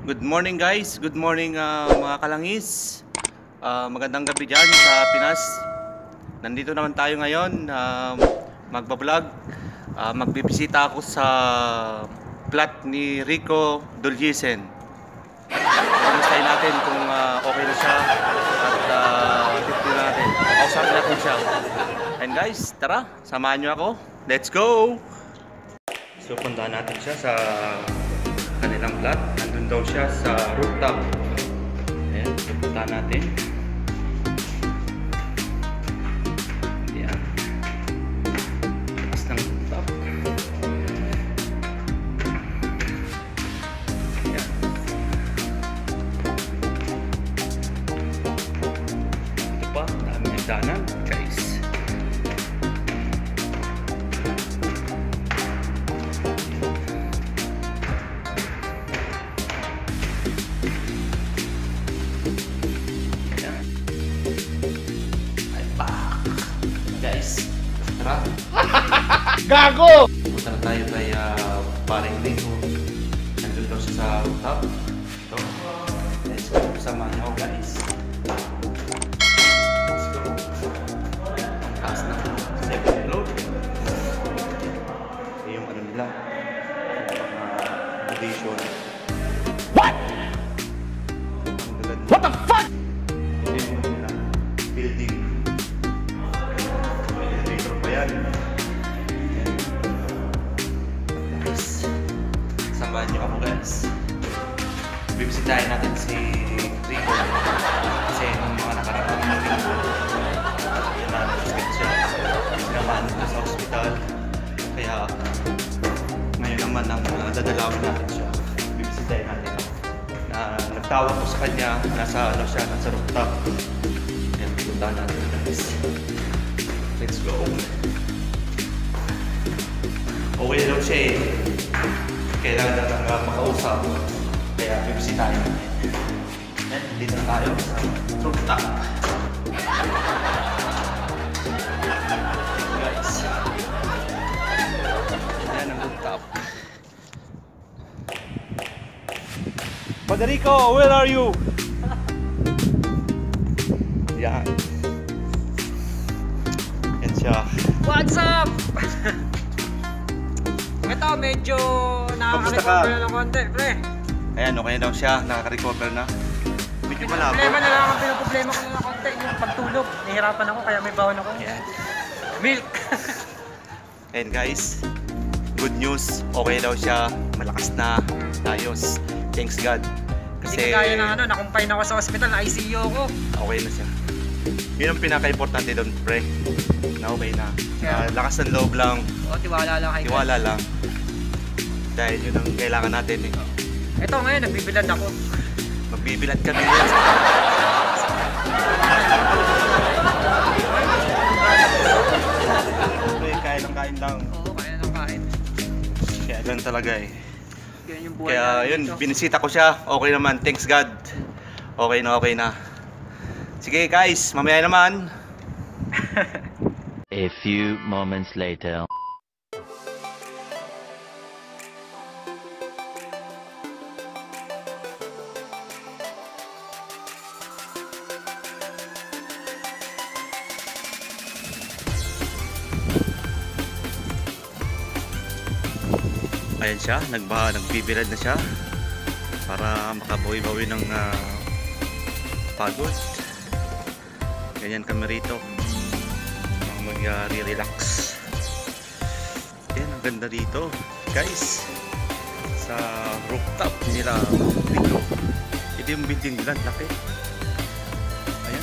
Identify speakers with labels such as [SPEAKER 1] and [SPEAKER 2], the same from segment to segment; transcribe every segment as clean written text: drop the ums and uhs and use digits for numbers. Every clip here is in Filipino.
[SPEAKER 1] Good morning guys, good morning mga kalangis. Magandang gabi dyan sa Pinas. Nandito naman tayo ngayon, magbablog. Magbibisita ako sa plot ni Rico Doljisen. Kamustahin natin kung okay na siya at titin natin, kausapin natin siya. And guys, tara, samahan nyo ako. Let's go! So puntahan natin siya sa kanilang plot. Nandun daw siya sa rooftop. Ayan, pupuntahan natin. Ayan. Taas ng rooftop. Ayan. Ito pa, dami ng danan, guys.
[SPEAKER 2] Gago!
[SPEAKER 1] Punta na tayo kay paring Rico. Nandun daw siya sa rooftop. Ito. Let's go. Samahan niyo ako guys. Let's go. Ang taas na. Second floor. Ito yung ano nila. Audition.
[SPEAKER 2] What? What the fuck?
[SPEAKER 1] Ito yung nila. Building. Elevator pa yan. Samahan niyo ako guys. Bibisitahin natin si Rico kasi nung mga nakaraang linggo yun na nag-hospital siya. Naman sa hospital. Kaya ngayon naman ang dadalawin natin siya. Bibisitahin natin ako. Nagtawag ko sa kanya, nasa rooftop. Kaya puntahan natin guys. Let's go. Okay daw siya eh. Kailangan na lang makausap. Kaya bibisitahin natin. Yan, dito na tayo sa rooftop. Guys. Yan ang rooftop. Federico, where are you? Yan. Yan siya.
[SPEAKER 3] What's up? Ito, medyo nakaka-recover na ng konti, pre.
[SPEAKER 1] Ayan, okay daw siya. Nakaka-recover na. Medyo malabo.
[SPEAKER 3] Problema na lang ang pinaproblema ko na ng konti. Yung pagtulog. Nahihirapan ako kaya may bawon ako.
[SPEAKER 1] Ayan.
[SPEAKER 3] Milk.
[SPEAKER 1] And guys, good news. Okay daw siya. Malakas na. Ayos. Thanks God.
[SPEAKER 3] Kasi hindi kaya na nakumpine ako sa hospital, na ICU ako.
[SPEAKER 1] Okay na siya. Yun ang pinaka-importante doon, pre. Na okay na. Lakas ng loob lang.
[SPEAKER 3] O, tiwala lang kay God.
[SPEAKER 1] Tiwala lang. Dahil yun ang kailangan natin eh.
[SPEAKER 3] Ito ngayon, nagbibilad ako.
[SPEAKER 1] Magbibilad kami yan. Pre, kain ng kain lang.
[SPEAKER 3] Oo, kaya nang kain.
[SPEAKER 1] Kaya ganun talaga eh.
[SPEAKER 3] Ganyan yung buhay
[SPEAKER 1] Kaya
[SPEAKER 3] namin
[SPEAKER 1] yun,
[SPEAKER 3] dito.
[SPEAKER 1] binisita ko siya. Okay naman, thanks God. Okay na, okay na. Sige guys, mamaya naman.
[SPEAKER 4] A few moments later.
[SPEAKER 1] Ayan siya, nagbibilad na siya para makabawi-bawi ng pagod. Ganyan kami rito, mag-relax. Ayan, ang ganda dito guys, sa rooftop nila dito. Ito yung building nila, laki. Ayan,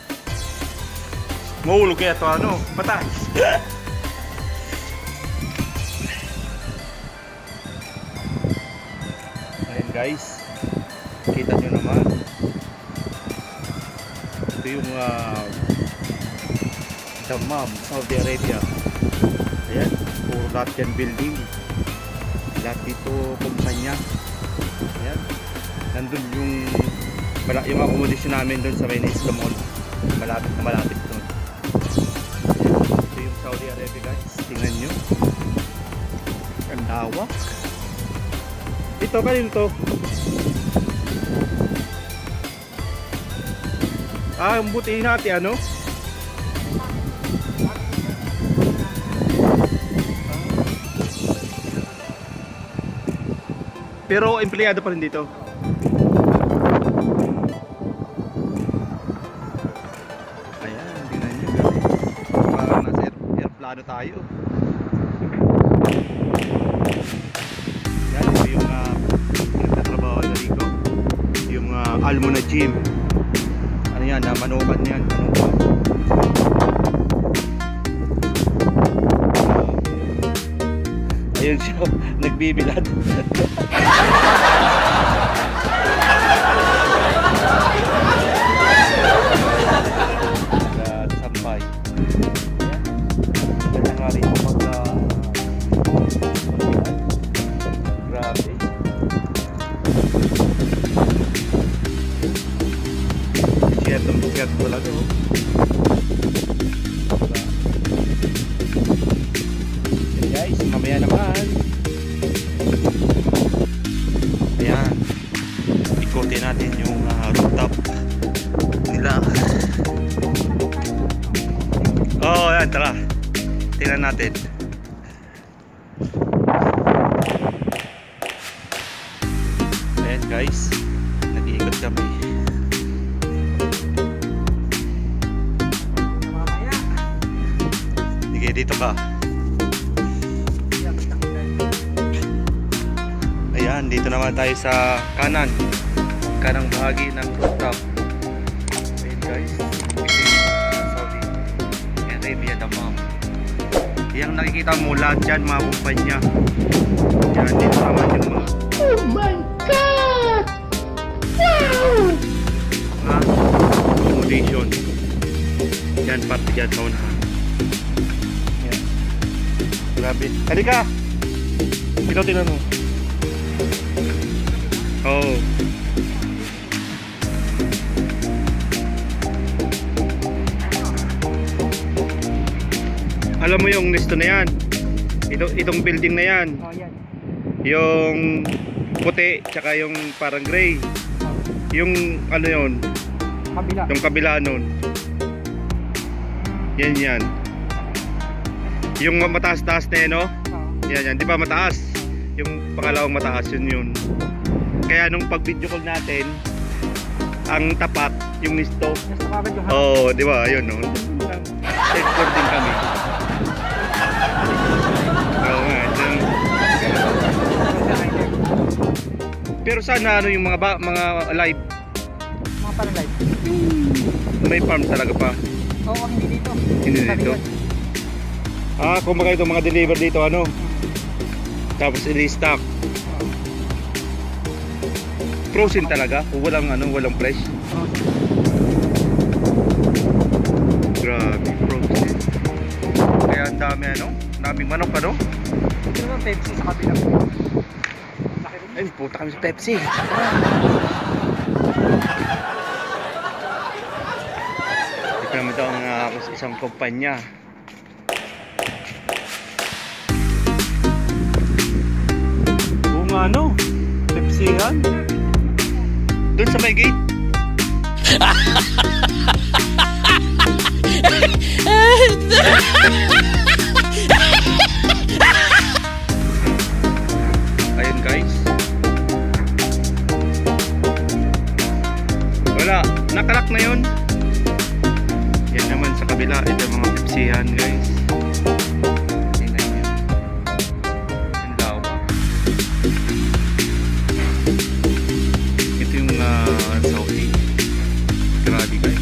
[SPEAKER 1] mahulog kaya ito ano, patay. Guys, kita nyo naman, ito yung Dammam, Saudi Arabia. Ayan, puro lahat yan building, lahat dito kumpanya. Ayan, nandun yung accommodation namin dun sa Venice Mall, malapit dun. Ayan, ito yung Saudi Arabia guys, tingnan nyo, ang lawak. Ito, kanino to?
[SPEAKER 5] Ang butihin natin ano? Pero empleyado pa rin dito. Ayan, tingnan nyo guys. Parang nasa airplano tayo. Yan, ito yung nagtatrabaho na Rico. Yung Almona Gym. Ano yan, manukan yan. Manukan. Ayun siya, nagbibilad. Sampay. Kanya nga rin grabe. Siyat talaga oh. Okay guys, mamaya naman. Ayan, ikutin natin yung rooftop nila. Oh, ayan, tara. Tingnan natin. Ayan guys, nag-iikot kami. Sige, dito ka. Ayan, dito naman tayo sa kanang bahagi ng rooftop. Ayan guys, ito yung Saudi Arabia Dammam. Yang nakikita mo lahat dyan, mga kumpanya. Yan, dito naman yung mga
[SPEAKER 2] Oh my God! Wow!
[SPEAKER 5] mga accommodation. Yan, parte dyan sa unahan. Yan. Grabe. Halika! Ito, tingnan mo. Oh. Alam mo yung nesto na yan? Itong building na yan.
[SPEAKER 3] Oh, yan.
[SPEAKER 5] Yung puti, tsaka yung parang gray. Yung ano yun?
[SPEAKER 3] Kabila.
[SPEAKER 5] Yung kabila nun. Yan. Yung mataas-taas na yan, no? Yan. Di ba mataas? Yung pangalawang mataas, yun. Kaya nung pag-video call natin, ang tapat, yung nisto.
[SPEAKER 3] Just kagad yung
[SPEAKER 5] Oo, di ba? Ayun, no? Sector din kami. Oo nga. Pero sana ano yung mga live?
[SPEAKER 3] mga paralight.
[SPEAKER 5] May farm talaga pa.
[SPEAKER 3] Oo, hindi dito.
[SPEAKER 5] Hindi
[SPEAKER 3] Sabi
[SPEAKER 5] dito.
[SPEAKER 3] yun.
[SPEAKER 5] Kumbaga itong mga deliver dito, ano? Tapos i-stock. Frozen talaga? O walang fresh? Grabe, frozen. Kaya ang dami daming manok
[SPEAKER 3] Ito naman Pepsi sa kabila. Laki rin.
[SPEAKER 5] Ay, puta kami sa Pepsi. Ito naman daw ang isang kumpanya. Oo nga Pepsi yan. Doon sa may gate. Ayun guys. Wala, nakalak na yun. Yan naman sa kabila, ito mga Pepsihan guys. Tingnan nyo. Ang lawa. Ito yung Saudi. Grabe guys.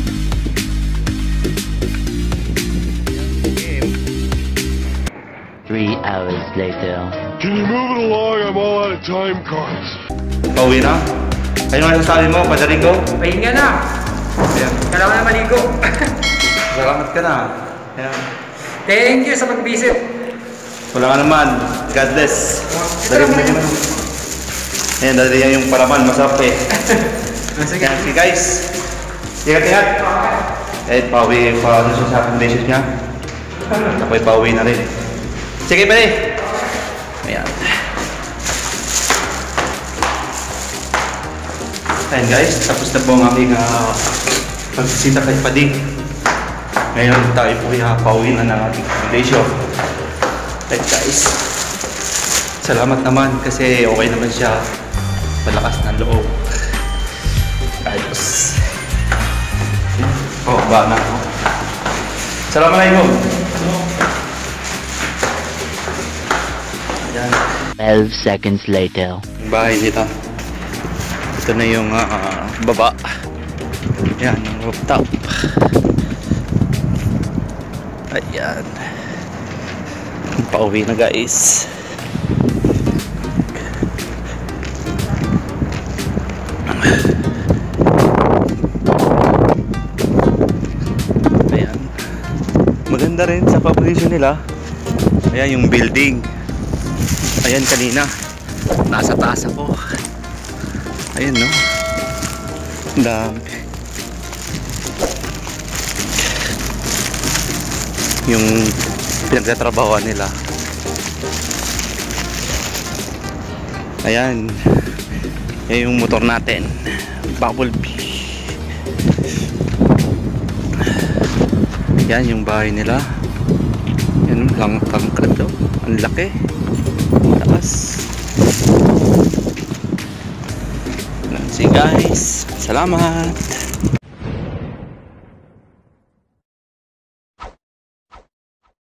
[SPEAKER 4] 3 hours later.
[SPEAKER 2] Can you move it along? I'm all out of time cards.
[SPEAKER 1] Pauwi na? Ayun ang sasabi mo, Padre Rico?
[SPEAKER 3] Pahinga na.
[SPEAKER 1] Ayan.
[SPEAKER 3] Kailangan na maligo.
[SPEAKER 1] Salamat ka na. Ayan.
[SPEAKER 3] Thank you sa pag-visit.
[SPEAKER 1] Wala ka naman. God bless. Dali mo naman. Ayan, dali yan yung palaman. Masarap eh.
[SPEAKER 3] Sige.
[SPEAKER 1] Ayan, sige guys. Ingat-ingat. Eh, pauwi pa ano siya sa foundation niya. Ako'y pauwi na rin. Sige pa rin. Ayan. Ayan guys, tapos na po ang aming
[SPEAKER 5] pagsisita kay Pading. Ngayon tayo po pauwi na ng ating accommodation. Right guys, salamat naman kasi okay naman siya. Malakas ng loob. Ayos. Oh, ba na ako. Assalamualaikum. Ayan.
[SPEAKER 4] 12 seconds later.
[SPEAKER 5] Yung bahay nila. Ito na yung baba. Ayan, yung rooftop. Ayan. Pauwi na guys. Ayan. Maganda rin sa population nila. Ayan yung building. Ayan kanina. Nasa taas ako. Ayan no. Ang dami. Yung pinagtatrabahoan nila. Ayan. Yan yung motor natin. Bumblebee. Yan yung bahay nila. Yan lang tangkad daw. Ang laki. Taas. See guys. Salamat.